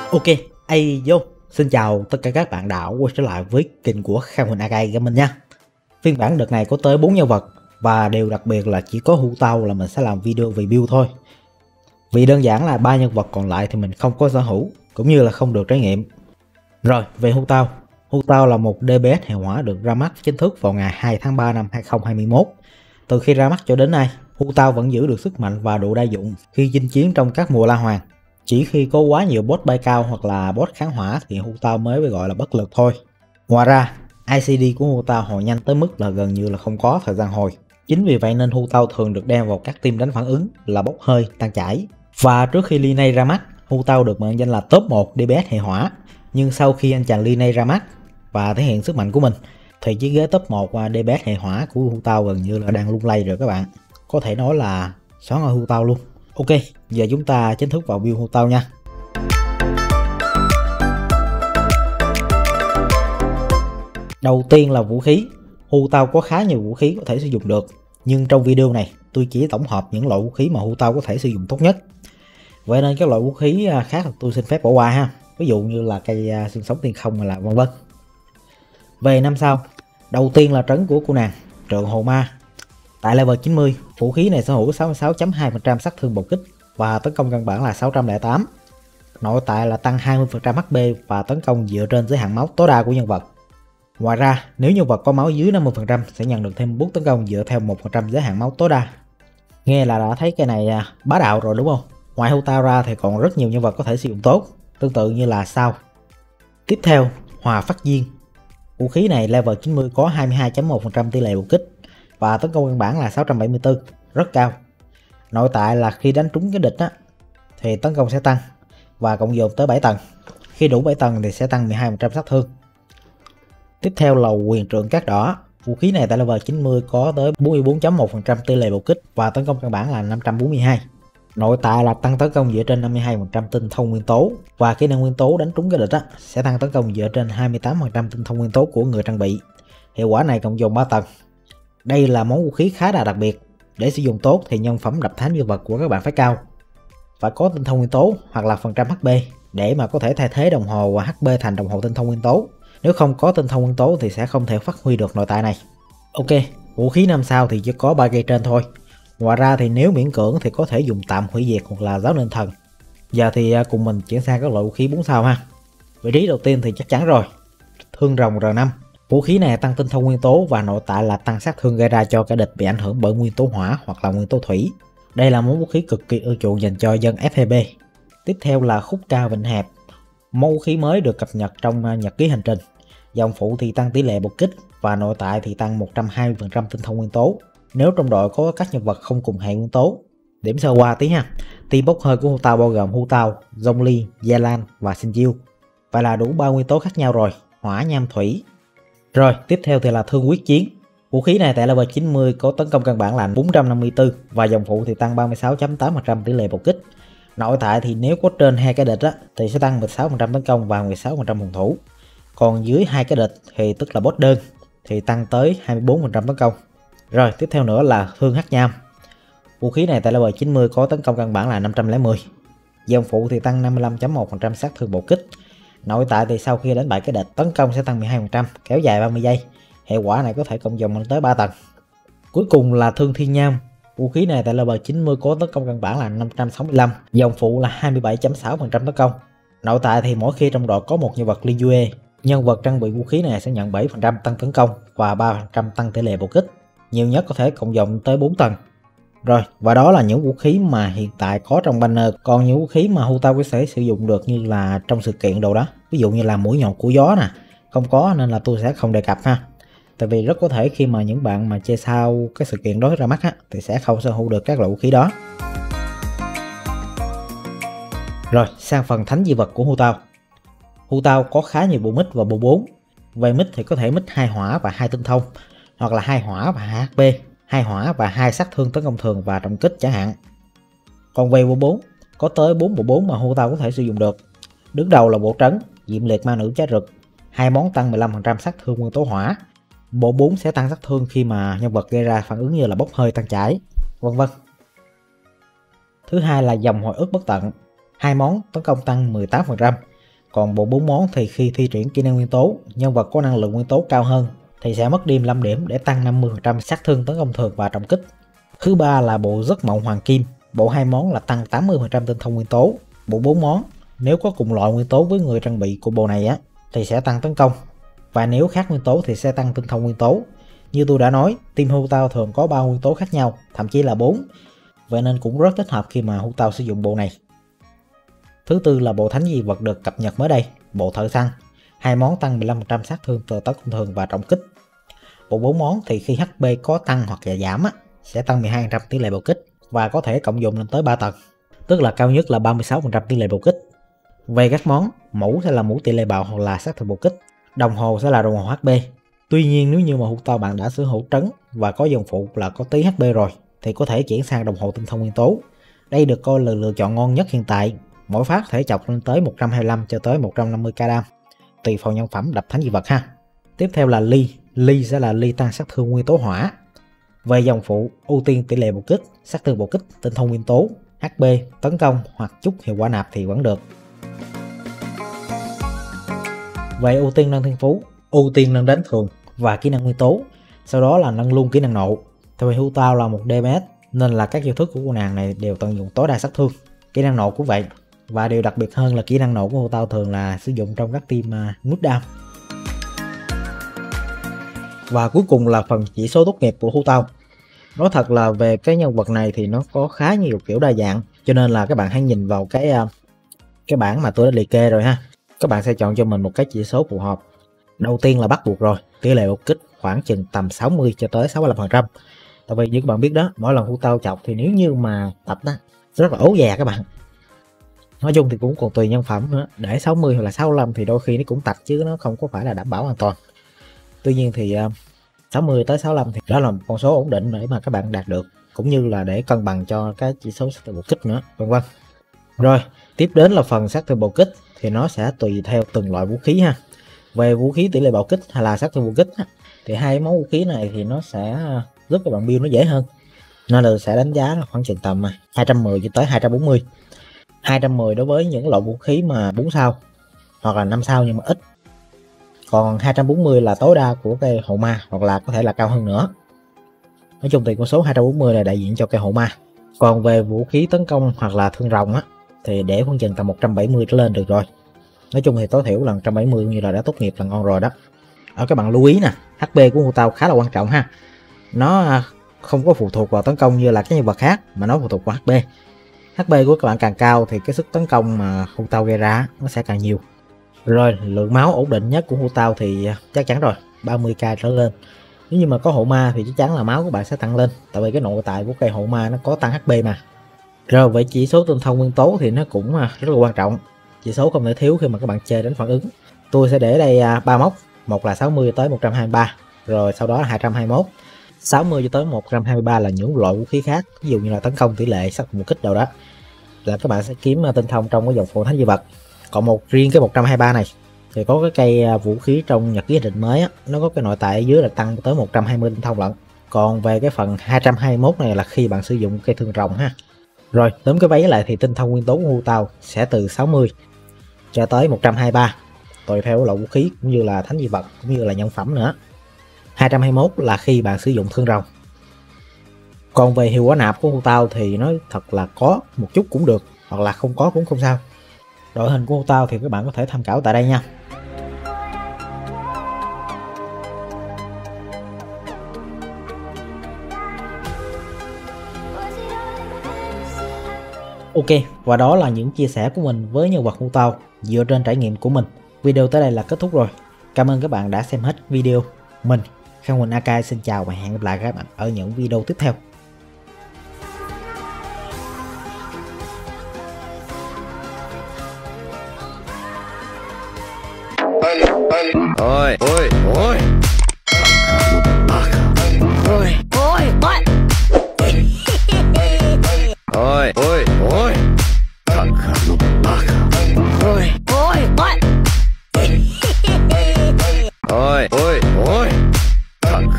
Ok, vô. Xin chào tất cả các bạn đã quay trở lại với kênh của Khang Huỳnh Akai Gaming nha. Phiên bản đợt này có tới 4 nhân vật và điều đặc biệt là chỉ có Hu Tao là mình sẽ làm video review thôi. Vì đơn giản là 3 nhân vật còn lại thì mình không có sở hữu cũng như là không được trải nghiệm. Rồi, về Hu Tao. Hu Tao là một DPS hệ hỏa được ra mắt chính thức vào ngày 2 tháng 3 năm 2021. Từ khi ra mắt cho đến nay, Hu Tao vẫn giữ được sức mạnh và độ đa dụng khi chinh chiến trong các mùa La Hoàng. Chỉ khi có quá nhiều boss bay cao hoặc là boss kháng hỏa thì Hu Tao mới bị gọi là bất lực thôi. Ngoài ra, ICD của Hu Tao hồi nhanh tới mức là gần như là không có thời gian hồi. Chính vì vậy nên Hu Tao thường được đem vào các team đánh phản ứng là bốc hơi, tan chảy. Và trước khi Lineage ra mắt, Hu Tao được mệnh danh là top 1 DPS hệ hỏa. Nhưng sau khi anh chàng Lineage ra mắt và thể hiện sức mạnh của mình thì chiếc ghế top 1 DPS hệ hỏa của Hu Tao gần như là đang lung lay rồi các bạn. Có thể nói là xóa ngôi Hu Tao luôn. Ok, giờ chúng ta chính thức vào build Hu Tao nha. Đầu tiên là vũ khí. Hu Tao có khá nhiều vũ khí có thể sử dụng được, nhưng trong video này tôi chỉ tổng hợp những loại vũ khí mà Hu Tao có thể sử dụng tốt nhất. Vậy nên các loại vũ khí khác là tôi xin phép bỏ qua ha. Ví dụ như là cây xương sống tiên không hay là vân vân. Về năm sau, đầu tiên là trấn của cô nàng, Trượng Hồ Ma. Tại level 90, vũ khí này sở hữu 66.2% sát thương bộc kích và tấn công căn bản là 608. Nội tại là tăng 20% HP và tấn công dựa trên giới hạn máu tối đa của nhân vật. Ngoài ra, nếu nhân vật có máu dưới 50% sẽ nhận được thêm boost tấn công dựa theo 1% giới hạn máu tối đa. Nghe là đã thấy cái này bá đạo rồi đúng không? Ngoài Hu Tao ra thì còn rất nhiều nhân vật có thể sử dụng tốt, tương tự như là sau. Tiếp theo, Hòa Phát Diên. Vũ khí này level 90 có 22.1% tỷ lệ bộc kích và tấn công căn bản là 674, rất cao. Nội tại là khi đánh trúng cái địch thì tấn công sẽ tăng và cộng dồn tới 7 tầng. Khi đủ 7 tầng thì sẽ tăng 12% sát thương. Tiếp theo là Quyền Trượng Cát Đỏ. Vũ khí này tại level 90 có tới 44.1% tỷ lệ bộc kích và tấn công căn bản là 542. Nội tại là tăng tấn công dựa trên 52% tinh thông nguyên tố và kỹ năng nguyên tố đánh trúng cái địch sẽ tăng tấn công dựa trên 28% tinh thông nguyên tố của người trang bị. Hiệu quả này cộng dồn 3 tầng. Đây là món vũ khí khá là đặc biệt. Để sử dụng tốt thì nhân phẩm đập thánh nhân vật của các bạn phải cao. Phải có tinh thông nguyên tố hoặc là phần trăm HP để mà có thể thay thế đồng hồ và HP thành đồng hồ tinh thông nguyên tố. Nếu không có tinh thông nguyên tố thì sẽ không thể phát huy được nội tại này. Ok, vũ khí 5 sao thì chỉ có 3 cây trên thôi. Ngoài ra thì nếu miễn cưỡng thì có thể dùng tạm hủy diệt hoặc là giáo nên thần. Giờ thì cùng mình chuyển sang các loại vũ khí 4 sao ha. Vị trí đầu tiên thì chắc chắn rồi, Thương Rồng R5. Vũ khí này tăng tinh thông nguyên tố và nội tại là tăng sát thương gây ra cho kẻ địch bị ảnh hưởng bởi nguyên tố hỏa hoặc là nguyên tố thủy. Đây là món vũ khí cực kỳ ưa chuộng dành cho dân FPB. Tiếp theo là Khúc Cao Vịnh Hẹp. Món vũ khí mới được cập nhật trong nhật ký hành trình. Dòng phụ thì tăng tỷ lệ bộc kích và nội tại thì tăng 120% tinh thông nguyên tố. Nếu trong đội có các nhân vật không cùng hệ nguyên tố. Điểm sơ qua tí ha. Team bốc hơi của Hu Tao bao gồm Hu Tao, Zhongli, Gia Lan và Xin Chiêu. Vậy là đủ 3 nguyên tố khác nhau rồi, hỏa, nham, thủy. Rồi, tiếp theo thì là Thương Quyết Chiến. Vũ khí này tại level 90 có tấn công căn bản là 454 và dòng phụ thì tăng 36.8% tỷ lệ bộc kích. Nội tại thì nếu có trên hai cái địch thì sẽ tăng 16% tấn công và 16% phòng thủ. Còn dưới hai cái địch thì tức là boss đơn thì tăng tới 24% tấn công. Rồi, tiếp theo nữa là Thương Hắc Nham. Vũ khí này tại level 90 có tấn công căn bản là 510. Dòng phụ thì tăng 55.1% sát thương bộc kích. Nội tại thì sau khi đánh bại cái địch, tấn công sẽ tăng 12%, kéo dài 30 giây. Hệ quả này có thể cộng dồn lên tới 3 tầng. Cuối cùng là Thương Thiên Nham. Vũ khí này tại level 90 có tấn công căn bản là 565, dòng phụ là 27.6% tấn công. Nội tại thì mỗi khi trong đội có một nhân vật Li Yue, nhân vật trang bị vũ khí này sẽ nhận 7% tăng tấn công và 3% tăng tỷ lệ bộc kích. Nhiều nhất có thể cộng dồn tới 4 tầng. Rồi, và đó là những vũ khí mà hiện tại có trong banner. Còn những vũ khí mà Hu Tao có thể sử dụng được như là trong sự kiện đồ đó, ví dụ như là mũi nhọn của gió nè, không có nên là tôi sẽ không đề cập ha. Tại vì rất có thể khi mà những bạn mà chơi sau cái sự kiện đó ra mắt thì sẽ không sở hữu được các loại vũ khí đó. Rồi, sang phần thánh di vật của Hu Tao. Hu Tao có khá nhiều bộ mít và bộ 4. Về mít thì có thể mít 2 hỏa và 2 tinh thông, hoặc là 2 hỏa và 2 HP, 2 hỏa và 2 sát thương tấn công thường và trọng kích chẳng hạn. Còn về bộ 4, có tới 4 bộ 4 mà Hu Tao có thể sử dụng được. Đứng đầu là bộ trấn, Diệm Liệt Ma Nữ Trái Rực, hai món tăng 15% sát thương nguyên tố hỏa. Bộ 4 sẽ tăng sát thương khi mà nhân vật gây ra phản ứng như là bốc hơi, tan chảy, vân vân. Thứ hai là dòng hồi ức bất tận, hai món tấn công tăng 18%, Còn bộ 4 món thì khi thi triển kỹ năng nguyên tố, nhân vật có năng lượng nguyên tố cao hơn thì sẽ mất đi 15 điểm để tăng 50% sát thương tấn công thường và trọng kích. Thứ ba là bộ giấc mộng hoàng kim. Bộ 2 món là tăng 80% tinh thông nguyên tố. Bộ 4 món nếu có cùng loại nguyên tố với người trang bị của bộ này thì sẽ tăng tấn công, và nếu khác nguyên tố thì sẽ tăng tinh thông nguyên tố. Như tôi đã nói, team Hu Tao thường có 3 nguyên tố khác nhau, thậm chí là 4, vậy nên cũng rất thích hợp khi mà Hu Tao sử dụng bộ này. Thứ tư là bộ thánh dị vật được cập nhật mới đây, bộ thợ săn. 2 món tăng 15% sát thương từ tấn công thường và trọng kích. Bộ 4 món thì khi HP có tăng hoặc là giảm sẽ tăng 12% tỷ lệ bạo kích và có thể cộng dụng lên tới 3 tầng, tức là cao nhất là 36% tỷ lệ bạo kích. Về các món, mũ sẽ là mũ tỷ lệ bạo hoặc là sát thương bạo kích, đồng hồ sẽ là đồng hồ HP. Tuy nhiên nếu như mà Hu Tao bạn đã sở hữu trấn và có dòng phụ là có tí HP rồi thì có thể chuyển sang đồng hồ tinh thông nguyên tố. Đây được coi là lựa chọn ngon nhất hiện tại. Mỗi phát thể chọc lên tới 125 cho tới 150k đam, tùy vào nhân phẩm đập thánh dị vật ha. Tiếp theo là ly. Ly sẽ là ly tăng sát thương nguyên tố hỏa. Về dòng phụ, ưu tiên tỷ lệ bạo kích, sát thương bạo kích, tinh thông nguyên tố, HP, tấn công hoặc chút hiệu quả nạp thì vẫn được. Về ưu tiên nâng thiên phú, ưu tiên nâng đánh thường và kỹ năng nguyên tố, sau đó là nâng luôn kỹ năng nộ. Tại vì Hu Tao là một DPS nên là các chiêu thức của cô nàng này đều tận dụng tối đa sát thương. Kỹ năng nộ cũng vậy. Và điều đặc biệt hơn là kỹ năng nộ của Hu Tao thường là sử dụng trong các team nút down. Và cuối cùng là phần chỉ số tốt nghiệp của Hu Tao. Nói thật là về cái nhân vật này thì nó có khá nhiều kiểu đa dạng, cho nên là các bạn hãy nhìn vào cái bảng mà tôi đã liệt kê rồi ha. Các bạn sẽ chọn cho mình một cái chỉ số phù hợp. Đầu tiên là bắt buộc rồi, tỷ lệ bạo kích khoảng chừng tầm 60 cho tới 65%. Tại vì như các bạn biết đó, mỗi lần Hu Tao chọc thì nếu như mà tập đó rất là ố già các bạn. Nói chung thì cũng còn tùy nhân phẩm nữa, để 60 hoặc là 65 thì đôi khi nó cũng tạch chứ nó không có phải là đảm bảo hoàn toàn. Tuy nhiên thì 60 tới 65 thì đó là một con số ổn định để mà các bạn đạt được, cũng như là để cân bằng cho cái chỉ số sát thương bạo kích nữa, vân vân. Rồi, tiếp đến là phần sát thương bạo kích thì nó sẽ tùy theo từng loại vũ khí ha. Về vũ khí tỷ lệ bạo kích hay là sát thương bạo kích thì hai món vũ khí này thì nó sẽ giúp các bạn build nó dễ hơn. Nên là sẽ đánh giá là khoảng chừng tầm 210 cho tới 240. 210 đối với những loại vũ khí mà 4 sao hoặc là 5 sao nhưng mà ít. Còn 240 là tối đa của cây hộ ma hoặc là có thể là cao hơn nữa. Nói chung thì con số 240 là đại diện cho cây hộ ma. Còn về vũ khí tấn công hoặc là thương rồng thì để khoảng chừng tầm 170 trở lên được rồi. Nói chung thì tối thiểu là 170 như là đã tốt nghiệp là ngon rồi đó. Ở các bạn lưu ý nè, HP của Hu Tao khá là quan trọng ha. Nó không có phụ thuộc vào tấn công như là các nhân vật khác mà nó phụ thuộc vào HP. HP của các bạn càng cao thì cái sức tấn công mà Hu Tao gây ra nó sẽ càng nhiều. Rồi, lượng máu ổn định nhất của Hu Tao thì chắc chắn rồi, 30k trở lên. Nếu như mà có hộ ma thì chắc chắn là máu của bạn sẽ tăng lên, tại vì cái nội tại của cây hộ ma nó có tăng HP mà. Rồi với chỉ số tinh thông nguyên tố thì nó cũng rất là quan trọng. Chỉ số không thể thiếu khi mà các bạn chơi đánh phản ứng. Tôi sẽ để đây 3 mốc, một là 60 tới 123, rồi sau đó là 221. 60 cho tới 123 là những loại vũ khí khác, ví dụ như là tấn công tỷ lệ, sát thương kích đâu đó, là các bạn sẽ kiếm tinh thông trong cái dòng phụ thánh dị vật. Còn riêng cái 123 này thì có cái cây vũ khí trong nhật ký hành trình mới nó có cái nội tại ở dưới là tăng tới 120 tinh thông lận. Còn về cái phần 221 này là khi bạn sử dụng cây thương rồng ha. Rồi tóm cái váy lại thì tinh thông nguyên tố của Hu Tao sẽ từ 60 cho tới 123, tùy theo loại vũ khí cũng như là thánh dị vật cũng như là nhân phẩm nữa. 221 là khi bạn sử dụng thương rồng. Còn về hiệu quả nạp của Hu Tao thì nói thật là có một chút cũng được, hoặc là không có cũng không sao. Đội hình của Hu Tao thì các bạn có thể tham khảo tại đây nha. Ok, và đó là những chia sẻ của mình với nhân vật Hu Tao dựa trên trải nghiệm của mình. Video tới đây là kết thúc rồi. Cảm ơn các bạn đã xem hết video. Mình, Khang Huỳnh AK xin chào và hẹn gặp lại các bạn ở những video tiếp theo. Ôi, ôi, ôi.